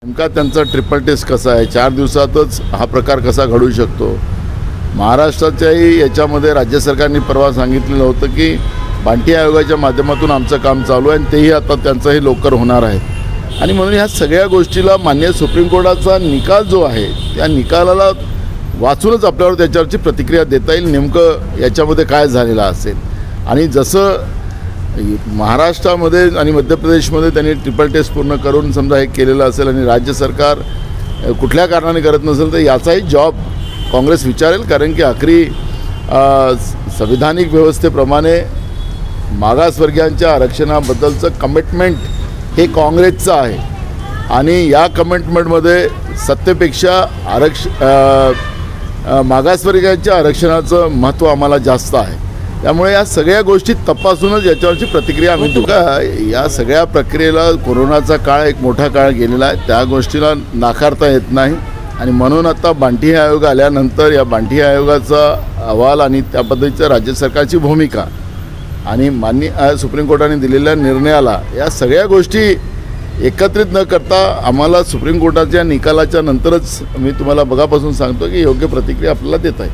नेमका त्यांचा triple taste कसा आहे, 4 दिवसातच हा प्रकार कसा घडू शकतो। महाराष्ट्राच्याही याच्यामध्ये राज्य सरकारने परवा सांगितलेलं होतं की बांटी आयोगाच्या माध्यमातून आमचं काम चालू आहे आणि तेही आता त्यांचंही लवकर होणार आहे। आणि म्हणून ह्या सगळ्या गोष्टीला माननीय सुप्रीम कोर्टाचा निकाल जो आहे त्या निकालाला वाचूनच आपल्यावर त्याच्यावरची प्रतिक्रिया देता येईल, नेमकं याच्यामध्ये काय झालेलं असेल। आणि जसं महाराष्ट्रामध्ये आणि मध्य प्रदेशमध्ये त्यांनी ट्रिपल टेस्ट पूर्ण करून समजा हे केलेलं असेल आणि राज्य सरकार कुठल्या कारणाने करत नसेल तर याचाही जॉब काँग्रेस विचारेल, कारण की आखरी संविधानिक व्यवस्थेप्रमाणे मागासवर्गीयांच्या आरक्षणाबद्दलचं कमिटमेंट हे काँग्रेसचं आहे आणि या कमिटमेंटमध्ये सत्तेपेक्षा मागासवर्गीयांच्या आरक्षणाचं महत्त्व आम्हाला जास्त आहे। त्यामुळे या सगळ्या गोष्टी तपासूनच याच्यावरची प्रतिक्रिया आम्ही देऊ। या सगळ्या प्रक्रियेला कोरोनाचा काळ एक मोठा काळ गेलेला आहे, त्या गोष्टीला नाकारता येत नाही आणि म्हणून आता बांटी आयोग आल्यानंतर या बांटी आयोगाचा अहवाल आणि त्या पद्धतीच्या राज्य सरकारची भूमिका आणि माननीय सुप्रीम कोर्टाने दिलेल्या निर्णयाला या सगळ्या गोष्टी एकत्रित न करता आम्हाला सुप्रीम कोर्टाच्या निकालाच्या नंतरच मी तुम्हाला बघापासून सांगतो की योग्य प्रतिक्रिया आपल्याला देता येईल।